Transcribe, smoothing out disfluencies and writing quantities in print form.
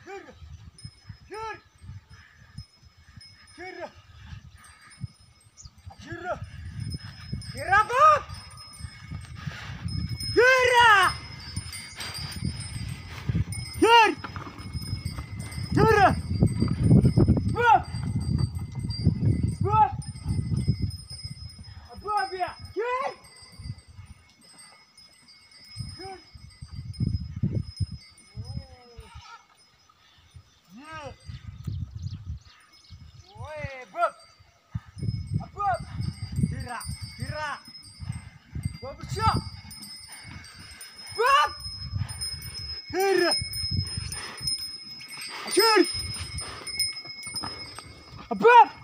Yürü. Yürü. Yürü. Yürü. Yürü bak. Yürü. Yürü. Yürü. Bak. Bak. Bak ya. Yürü. Yürü. Yürü. Oi, bak. Bak. Tira, tira. Bagus ya. Bak. Tira. Yürü. Bak.